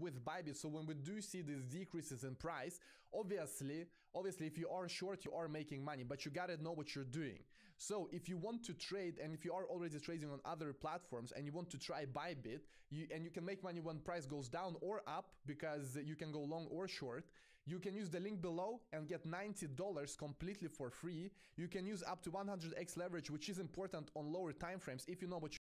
with Bybit. So when we do see these decreases in price, obviously if you are short, you are making money, but you gotta know what you're doing. So if you want to trade, and if you are already trading on other platforms and you want to try Bybit, and you can make money when price goes down or up, because you can go long or short, you can use the link below and get $90 completely for free. You can use up to 100x leverage, which is important on lower time frames if you know what